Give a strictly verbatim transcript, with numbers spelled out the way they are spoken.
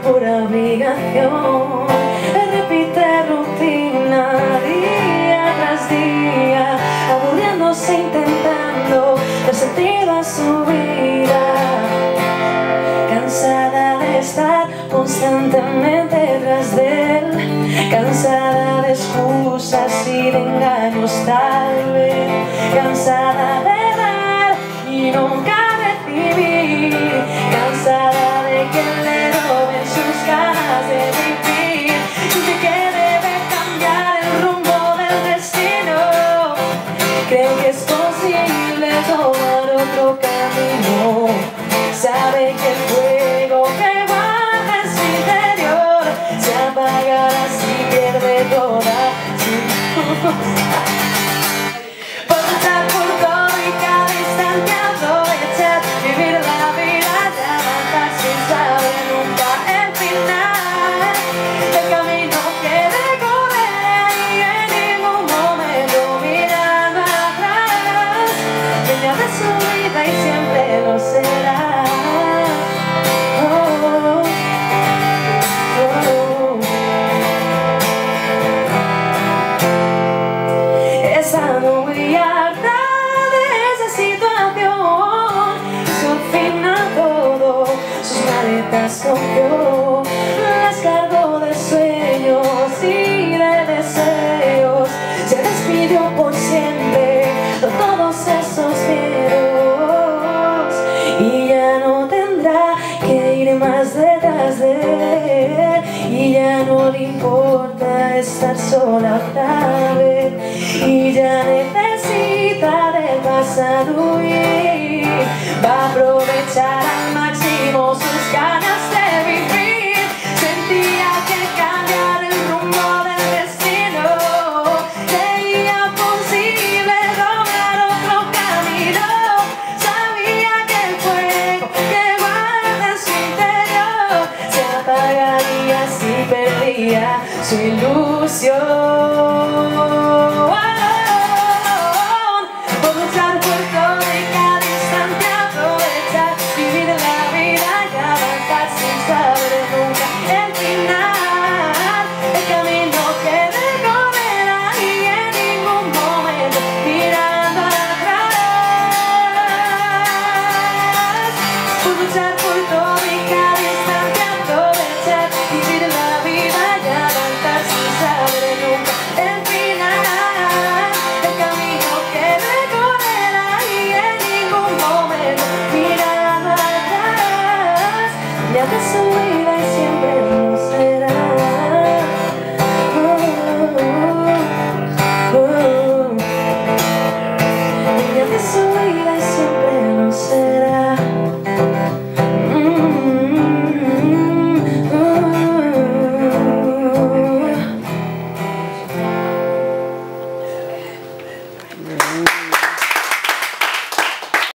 por obligación. Repite rutina día tras día, aburriéndose intentando dar sentido a su vida. Cansada de estar constantemente tras de él, cansada de excusas y de engaños tal vez, cansada de dar y nunca recibir, cansada de que le roben sus ganas de vivir, de que debe cambiar el rumbo del destino. Cree que es posible tomar otro camino, sabe que el fuego que guarda en su interior se apagará si pierde toda su luz. Por luchar por todo y cada instante aprovechar, vivir la vida y avanzar sin saber nunca el final. El camino que recorrer y en ningún momento mirando atrás, dueña de su vida y siempre lo será. Estando muy harta de esa situación, hizo al final todo, sus maletas cogió, las cargó de sueños y de deseos, se despidió por siempre de todos esos miedos y ya no tendrá que ir más detrás de él, y ya no le importa estar sola otra vez, y ya necesita del pasado huir. Va a aprovechar al máximo sus ganas de vivir. Sentía que cambiar el rumbo del destino sería posible tomar otro camino. Sabía que el fuego que guarda en su interior se apagaría si perdía su ilusión. Por luchar por todo y cada instante aprovechar, vivir la vida y avanzar sin saber nunca el final. El camino que recorrerá y en ningún momento mirando atrás. Por luchar por todo y cada instante aprovechar, vivir la vida y avanzar sin saber nunca el final. El camino que recorrerá y en ningún momento mirando atrás, ya de su vida y